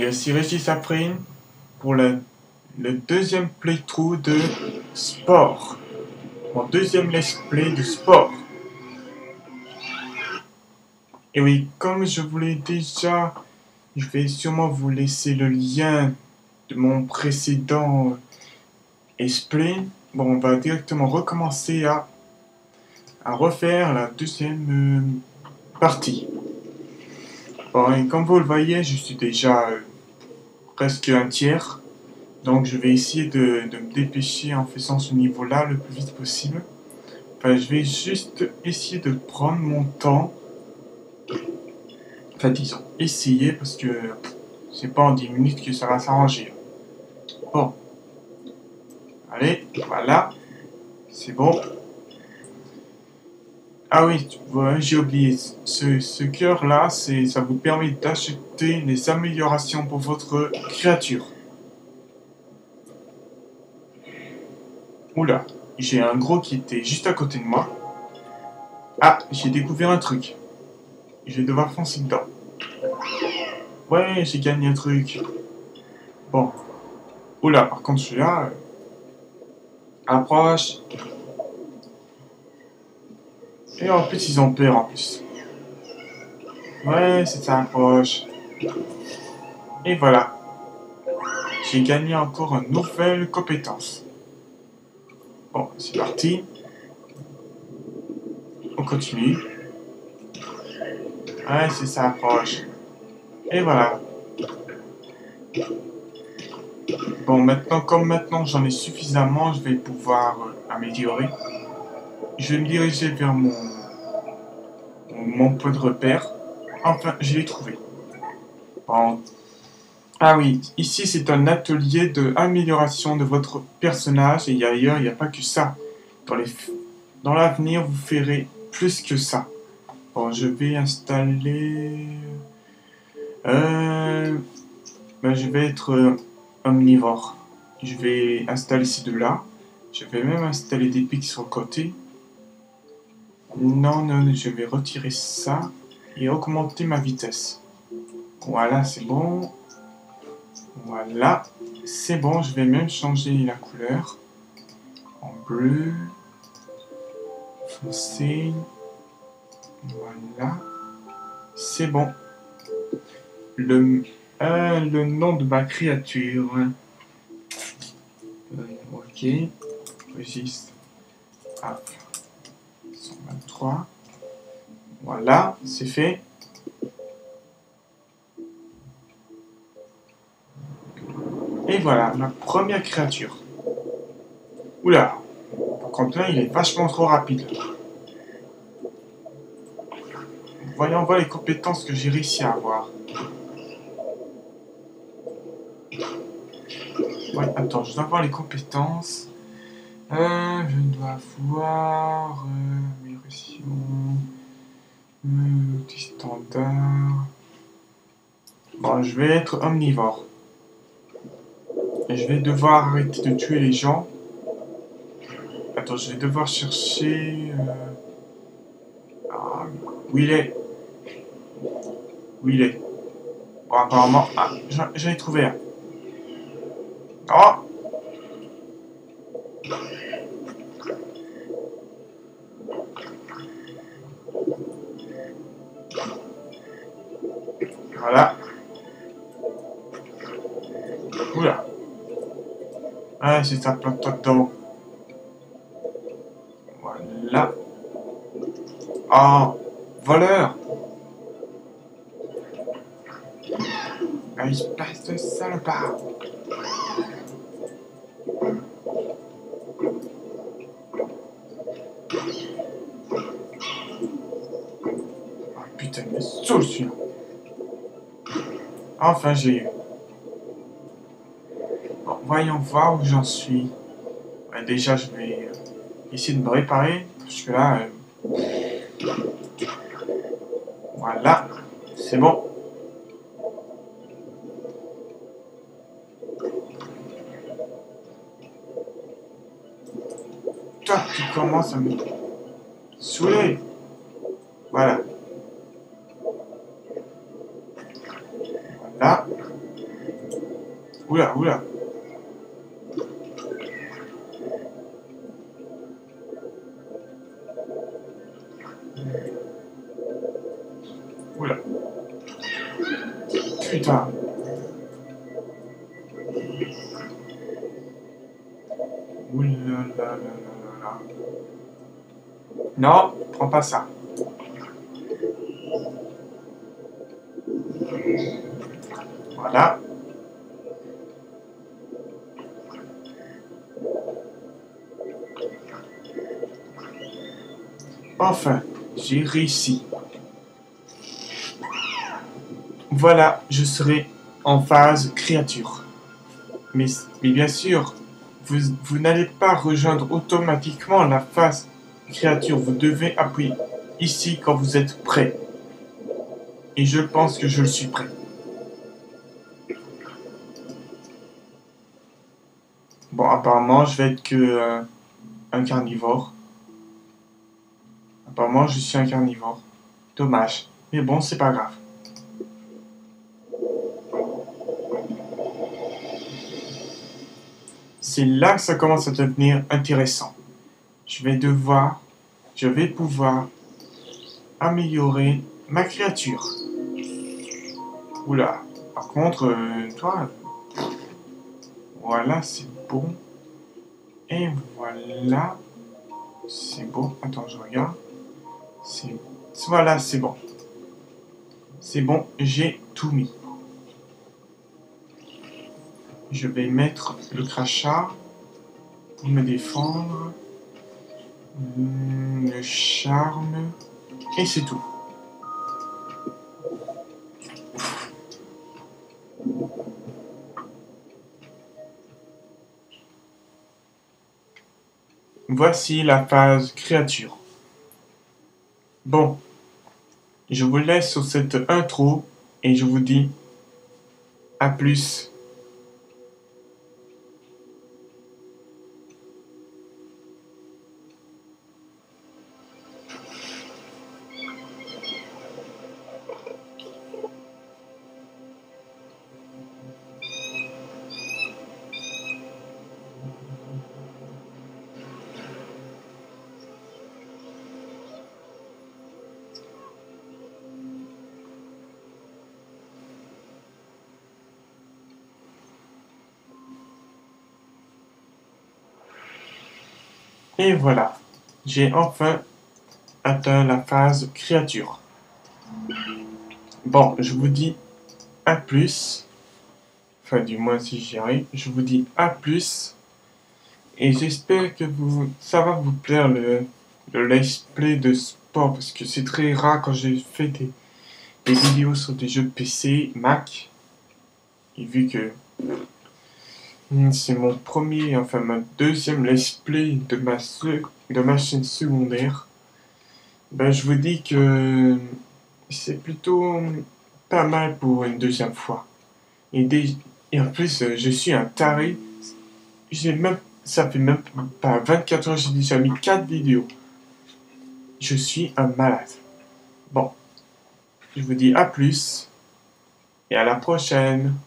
Ici Régis Aprine pour le deuxième playthrough de sport. Mon deuxième let's play de sport. Et oui, comme je voulais déjà, je vais sûrement vous laisser le lien de mon précédent let's play. Bon, on va directement recommencer à refaire la deuxième partie. Bon, et comme vous le voyez, je suis déjà presque un tiers. Donc je vais essayer de me dépêcher en faisant ce niveau-là le plus vite possible. Enfin, je vais juste essayer de prendre mon temps. Enfin, disons, essayer parce que c'est pas en 10 minutes que ça va s'arranger. Bon. Allez, voilà. C'est bon. Ah oui, ouais, j'ai oublié. Ce cœur-là, ça vous permet d'acheter les améliorations pour votre créature. Oula, j'ai un gros qui était juste à côté de moi. Ah, j'ai découvert un truc. Je vais devoir foncer dedans. Ouais, j'ai gagné un truc. Bon. Oula, par contre celui-là... approche. Et en plus, ils ont peur en plus. Ouais, c'est ça, approche. Et voilà. J'ai gagné encore une nouvelle compétence. Bon, c'est parti. On continue. Ouais, c'est ça, approche. Et voilà. Bon, maintenant j'en ai suffisamment, je vais pouvoir améliorer. Je vais me diriger vers mon point de repère. Enfin, je l'ai trouvé. Bon. Ah oui, ici c'est un atelier de amélioration de votre personnage et ailleurs, il n'y a pas que ça. Dans l'avenir, vous ferez plus que ça. Bon, je vais installer... je vais être omnivore. Je vais installer ces deux-là. Je vais même installer des pics sur le côté. Non, je vais retirer ça et augmenter ma vitesse. Voilà, c'est bon. Voilà, c'est bon. Je vais même changer la couleur en bleu foncé. Voilà, c'est bon. Le nom de ma créature. Ok. Registre. Ah, 123. Voilà, c'est fait. Et voilà, ma première créature. Oula. Par contre là, il est vachement trop rapide. Voyons voir les compétences que j'ai réussi à avoir. Ouais, attends, je dois voir les compétences. Je dois voir... amélioration... outil standard... Bon, je vais être omnivore. Et je vais devoir arrêter de tuer les gens. Attends, je vais devoir chercher... Ah, où il est? Où il est? Bon, apparemment... Ah, j'en ai trouvé un. Oh! Voilà. Oula. Ah, c'est ça, plante-toi dedans. Voilà. Oh, voleur! Ah, il se passe de salopard! Oh putain, mais saoule celui-là! Enfin, j'ai eu. Bon, voyons voir où j'en suis. Ouais, déjà, je vais essayer de me réparer. Parce que là... voilà. C'est bon. Toi, tu commences à me saouler. Voilà. Voilà. Oula, oula. Oula. Putain. Oula là là là là. Non, prends pas ça. Voilà. Enfin, j'ai réussi. Voilà, je serai en phase créature. Mais bien sûr, vous n'allez pas rejoindre automatiquement la phase créature. Vous devez appuyer ici quand vous êtes prêt. Et je pense que je le suis prêt. Bon, apparemment, je vais être que un carnivore. Apparemment, je suis un carnivore. Dommage. Mais bon, c'est pas grave. C'est là que ça commence à devenir intéressant. Je vais pouvoir améliorer ma créature. Oula. Par contre, toi, voilà, c'est bon. Et voilà, c'est bon. Attends, je regarde. Voilà, c'est bon. C'est bon, j'ai tout mis. Je vais mettre le crachat pour me défendre. Le charme. Et c'est tout. Voici la phase créature. Bon, je vous laisse sur cette intro et je vous dis à plus. Et voilà, j'ai enfin atteint la phase créature. Bon, je vous dis à plus. Enfin, du moins si j'y arrive. Je vous dis à plus. Et j'espère que ça va vous plaire le let's play de sport. Parce que c'est très rare quand j'ai fait des vidéos sur des jeux de PC, Mac. Et vu que c'est mon premier, enfin ma deuxième let's play de ma chaîne secondaire, ben je vous dis que c'est plutôt pas mal pour une deuxième fois. Et en plus, je suis un taré. Ça fait même pas 24 heures, j'ai déjà mis 4 vidéos. Je suis un malade. Bon, je vous dis à plus et à la prochaine.